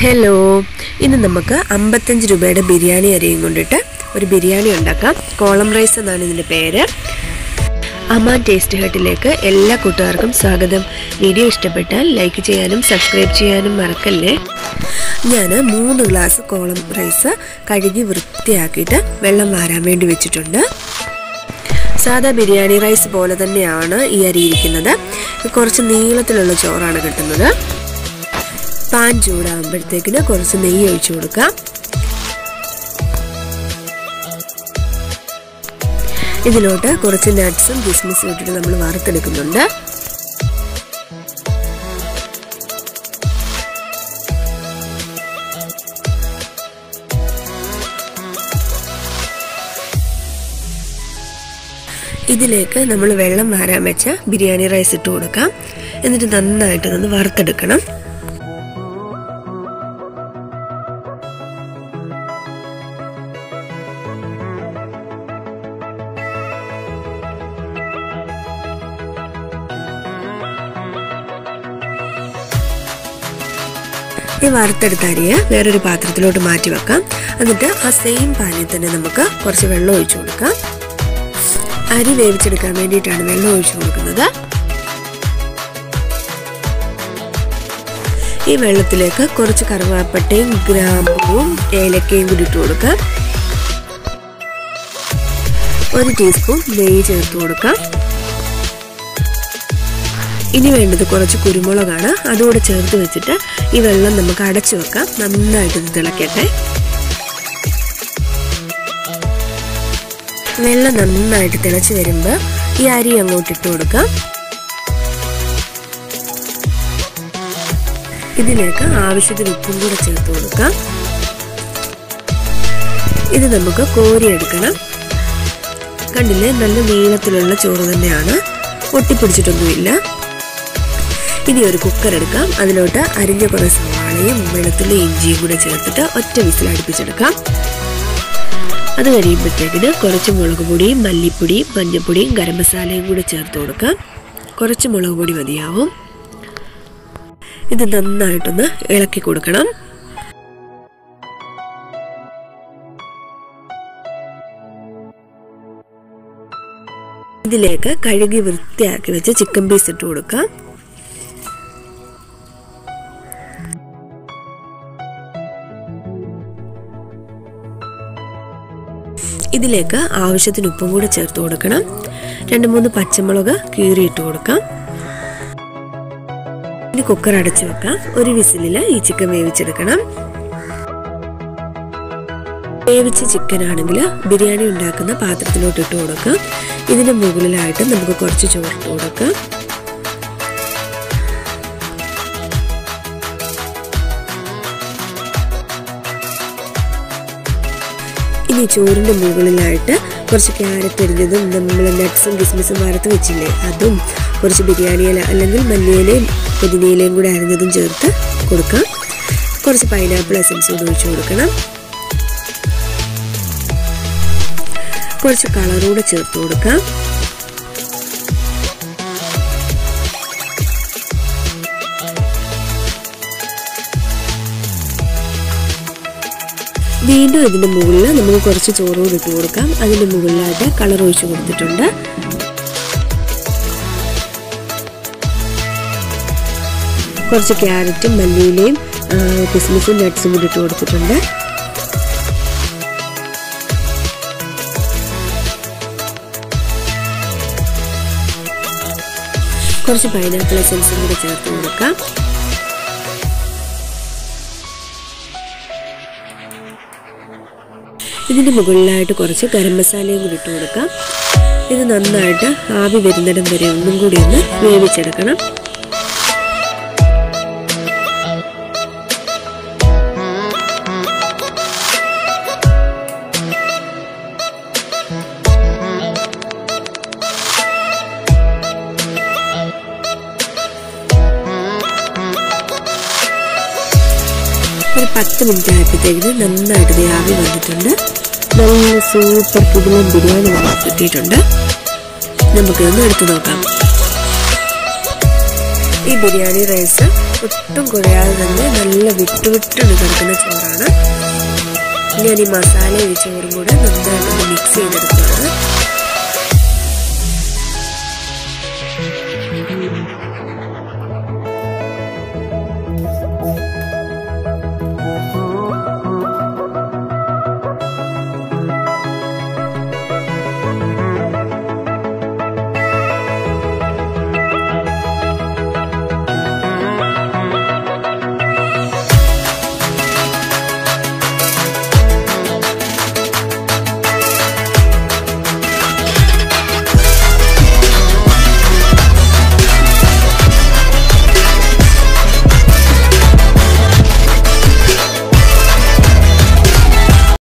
Hello, ഇന്ന് നമുക്ക് 55 രൂപയുടെ ബിരിയാണി അരിയും കൊണ്ടിട്ട് ഒരു ബിരിയാണി ഉണ്ടാക്കാം. കോളം റൈസ് എന്നാണ് ഇതിൻ്റെ പേര്. അമാൻ ടേസ്റ്റ് ഹട്ടിലേക്ക് എല്ലാ കൂട്ടുകാർക്കും സ്വാഗതം. വീഡിയോ ഇഷ്ടപ്പെട്ടാൽ ലൈക്ക് ചെയ്യാനും സബ്സ്ക്രൈബ് ചെയ്യാനും മറക്കല്ലേ. ഞാൻ 3 ഗ്ലാസ് കോളം റൈസ് കഴുകി വൃത്തിയാക്കിയിട്ട് വെള്ളം വാരാൻ വേണ്ടി വെച്ചിട്ടുണ്ട്. സാധാ ബിരിയാണി റൈസ് പോലെ തന്നെയാണ് ഈ അരി ഇരിക്കുന്നത്. കുറച്ച് നീളത്തിലുള്ള ചോറാണ് കിട്ടുന്നത്. പാൻ ചൂടാകുമ്പോഴത്തേക്കിന് കുറച്ച് നെയ്യ് ഒഴിച്ചു കൊടുക്കാം. ഇതിലോട്ട് കുറച്ച് നട്ട്സും കിസ്മിസും ഇട്ടിട്ട് നമ്മൾ വറുത്തെടുക്കുന്നുണ്ട്. ഇതിലേക്ക് നമ്മൾ വെള്ളം വാരാൻ വെച്ച ബിരിയാണി റൈസ് ഇട്ട് കൊടുക്കാം. എന്നിട്ട് നന്നായിട്ടൊന്ന് വറുത്തെടുക്കണം. ഈ വറുത്തെടുത്ത അരിയെ വേറൊരു പാത്രത്തിലോട്ട് മാറ്റി വെക്കാം. എന്നിട്ട് ആ സെയിം പാനിൽ തന്നെ നമുക്ക് കുറച്ച് വെള്ളം ഒഴിച്ചു കൊടുക്കാം. അരി വേവിച്ചെടുക്കാൻ വേണ്ടിയിട്ടാണ് വെള്ളം ഒഴിച്ചു കൊടുക്കുന്നത്. ഈ വെള്ളത്തിലേക്ക് കുറച്ച് കറുവാപ്പട്ടയും ഗ്രാമ്പുവും ഏലക്കയും കൂടി ഇട്ട് കൊടുക്കാം. 1 ടീസ്പൂൺ നെയ്യ് ചേർത്ത് കൊടുക്കാം. ഇനി വേണ്ടത് കുറച്ച് കുരുമുളകാണ്. അതുകൂടെ ചേർത്ത് വെച്ചിട്ട് ഈ വെള്ളം നമുക്ക് അടച്ചു വെക്കാം. നന്നായിട്ട് ഇത് തിളക്കട്ടെ. വെള്ളം നന്നായിട്ട് തിളച്ച് വരുമ്പോൾ ഈ അരി അങ്ങോട്ട് ഇട്ട് കൊടുക്കാം. ഇതിലേക്ക് ആവശ്യത്തിന് ഉപ്പും കൂടെ ചേർത്ത് കൊടുക്കാം. ഇത് നമുക്ക് കോരിയെടുക്കണം. കണ്ടില്ലേ, നല്ല നീളത്തിലുള്ള ചോറ് തന്നെയാണ്, ഒട്ടിപ്പിടിച്ചിട്ടൊന്നുമില്ല. ഇനി ഒരു കുക്കർ എടുക്കാം. അതിലോട്ട് അരിഞ്ഞ കുറേ സവാളയും വെളുത്തുള്ളി ഇഞ്ചിയും കൂടെ ചേർത്തിട്ട് ഒറ്റ വിസിൽ അടുപ്പിച്ചെടുക്കാം. അത് കഴിയുമ്പോഴത്തേക്കിന് കുറച്ച് മുളക് പൊടിയും മല്ലിപ്പൊടിയും മഞ്ഞൾപ്പൊടിയും ഗരം മസാലയും കൂടെ ചേർത്ത് കൊടുക്കാം. കുറച്ച് മുളക് പൊടി മതിയാവും. ഇത് നന്നായിട്ടൊന്ന് ഇളക്കി കൊടുക്കണം. ഇതിലേക്ക് കഴുകി വൃത്തിയാക്കി വെച്ച ചിക്കൻ പീസ് ഇട്ട് കൊടുക്കാം. ഇതിലേക്ക് ആവശ്യത്തിന് ഉപ്പും കൂടെ ചേർത്ത് കൊടുക്കണം. 2-3 പച്ചമുളക് കീറിയിട്ട് കൊടുക്കാം. ഇനി കുക്കർ അടച്ചു വെക്കാം. ഒരു വിസിലിൽ ഈ ചിക്കൻ വേവിച്ചെടുക്കണം. വേവിച്ച ചിക്കൻ ആണെങ്കിൽ ബിരിയാണി ഉണ്ടാക്കുന്ന പാത്രത്തിലോട്ട് ഇട്ട് കൊടുക്കാം. ഇതിന് മുകളിലായിട്ട് നമുക്ക് കുറച്ച് ചോറിട്ട് കൊടുക്കാം. ഇനി ചോറിൻ്റെ മുകളിലായിട്ട് കുറച്ച് ക്യാരറ്റ് അരിഞ്ഞതും നമ്മൾ നട്ട്സും കിസ്മിസും വറുത്ത് വെച്ചില്ലേ അതും കുറച്ച് ബിരിയാണി ഇല അല്ലെങ്കിൽ മല്ലിയിലയും പുതിനയിലയും കൂടെ അരിഞ്ഞതും ചേർത്ത് കൊടുക്കാം. കുറച്ച് പൈനാപ്പിൾ എസൻസ് കൂടെ ഒഴിച്ച് കൊടുക്കണം. കുറച്ച് കളറൂടെ ചേർത്ത് കൊടുക്കാം. വീണ്ടും ഇതിൻ്റെ മുകളിൽ നമുക്ക് കുറച്ച് ചോറുകൂടി ഇട്ട് കൊടുക്കാം. അതിൻ്റെ മുകളിലായിട്ട് കളർ ഒഴിച്ച് കൊടുത്തിട്ടുണ്ട്. കുറച്ച് ക്യാരറ്റും മല്ലിയിലയും കിസ്മിസും നട്ട്സും കൂടി ഇട്ട് കൊടുത്തിട്ടുണ്ട്. കുറച്ച് പൈനാപ്പിൾ എസൻസും കൂടി ചേർത്ത് കൊടുക്കാം. ഇതിൻ്റെ മുകളിലായിട്ട് കുറച്ച് ഗരം മസാലയും കൂടി ഇട്ട് കൊടുക്കാം. ഇത് നന്നായിട്ട് ആവി വരുന്നിടം വരെ ഒന്നും കൂടി ഒന്ന് വേവിച്ചെടുക്കണം. ഒരു 10 മിനിറ്റ് ആയപ്പോഴത്തേക്കിന് നന്നായിട്ട് ആവി വന്നിട്ടുണ്ട്. നല്ല സൂപ്പർ കിടിലൻ ബിരിയാണി കിട്ടിയിട്ടുണ്ട്. നമുക്കിതൊന്ന് എടുത്തു നോക്കാം. ഈ ബിരിയാണി റൈസ് ഒട്ടും കുഴയാതെ തന്നെ നല്ല വിട്ടുവിട്ട് കിടക്കുന്ന ചോറാണ്. ഇനി ഞാൻ ഈ മസാല ഈ ചോറും കൂടെ നന്നായിട്ട് മിക്സ് ചെയ്തെടുക്കുകയാണ്.